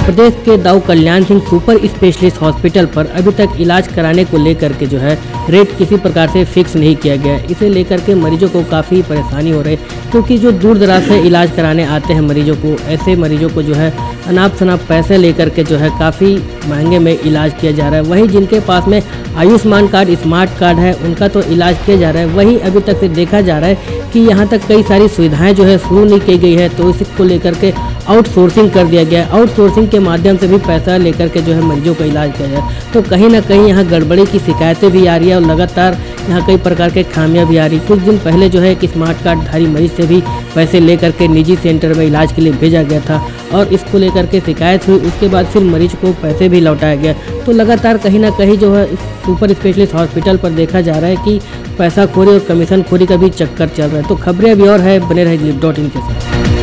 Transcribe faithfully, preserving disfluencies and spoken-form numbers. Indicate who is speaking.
Speaker 1: प्रदेश के Dau Kalyan Singh super specialist hospital पर अभी तक इलाज कराने को लेकर के जो है रेट किसी प्रकार से फिक्स नहीं किया गया। इसे लेकर के मरीजों को काफ़ी परेशानी हो रही है, क्योंकि जो दूर दराज से इलाज कराने आते हैं मरीजों को, ऐसे मरीजों को जो है अनाप शनाप पैसे लेकर के जो है काफ़ी महंगे में इलाज किया जा रहा है। वहीं जिनके पास में आयुष्मान कार्ड, स्मार्ट कार्ड है, उनका तो इलाज किया जा रहा है। वहीं अभी तक से देखा जा रहा है कि यहाँ तक कई सारी सुविधाएं जो है शुरू नहीं की गई है, तो इसको लेकर के आउटसोर्सिंग कर दिया गया है। आउटसोर्सिंग के माध्यम से भी पैसा लेकर के जो है मरीजों का इलाज किया जाए, तो कहीं ना कहीं यहाँ गड़बड़ी की शिकायतें भी आ रही है और लगातार यहाँ कई प्रकार के खामियां भी आ रही। कुछ दिन पहले जो है एक स्मार्ट कार्डधारी मरीज से भी पैसे लेकर के निजी सेंटर में इलाज के लिए भेजा गया था और इसको लेकर के शिकायत हुई। उसके बाद फिर मरीज को पैसे भी लौटाया गया। तो लगातार कहीं ना कहीं जो है सुपर स्पेशलिस्ट हॉस्पिटल पर देखा जा रहा है कि पैसा खोरी और कमीशन खोरी का भी चक्कर चल रहा है। तो खबरें अभी और है, बने रहे ग्लिप डॉट इन के साथ।